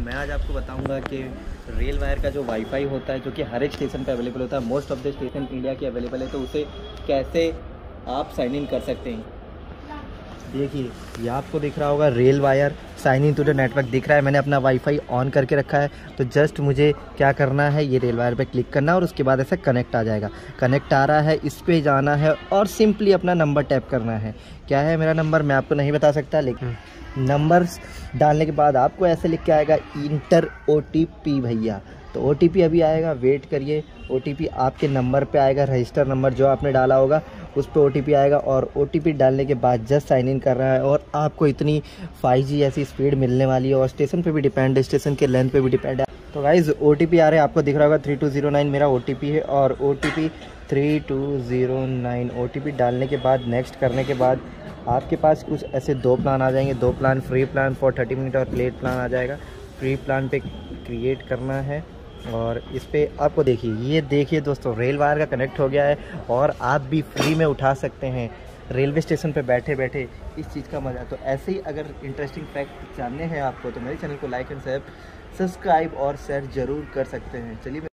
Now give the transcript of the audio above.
मैं आज आपको बताऊंगा कि रेल वायर का जो वाईफाई होता है जो कि हर एक स्टेशन पे अवेलेबल होता है, most of the station India के अवेलेबल है, तो उसे कैसे आप साइन इन कर सकते हैं। देखिए ये आपको दिख रहा होगा RailWire sign in to the network दिख रहा है। मैंने अपना वाईफाई ऑन करके रखा है, तो जस्ट मुझे क्या करना है, ये रेल वायर पे क्लिक करना है और उसके बाद ऐसे कनेक्ट आ जाएगा। कनेक्ट आ रहा है, इस पे जाना है और सिंपली अपना नंबर टैप करना है। क्या है मेरा नंबर मैं आपको नहीं बता सकता, लेकिन नंबर्स डालने के बाद आपको ऐसे लिख के आएगा इंटर OTP भैया। तो OTP अभी आएगा, वेट करिए। OTP आपके नंबर पे आएगा, रजिस्टर नंबर जो आपने डाला होगा उस पे OTP आएगा और OTP डालने के बाद जस्ट साइन इन कर रहा है और आपको इतनी 5G ऐसी स्पीड मिलने वाली है। और स्टेशन पे भी डिपेंड है, स्टेशन के लेंथ पे भी डिपेंड है। तो गाइज OTP आ रहे हैं, आपको दिख रहा होगा 3209 मेरा OTP है और OTP 3209 OTP डालने के बाद नेक्स्ट करने के बाद आपके पास कुछ ऐसे दो प्लान आ जाएंगे। दो plan, free plan for 30 minute और प्लेड प्लान आ जाएगा। फ्री प्लान पे क्रिएट करना है और इस पे आपको देखिए, ये देखिए दोस्तों रेल वायर का कनेक्ट हो गया है और आप भी फ्री में उठा सकते हैं रेलवे स्टेशन पे बैठे बैठे इस चीज़ का मज़ा। तो ऐसे ही अगर इंटरेस्टिंग फैक्ट जानने हैं आपको तो मेरे चैनल को लाइक एंड सब्सक्राइब और शेयर ज़रूर कर सकते हैं। चलिए।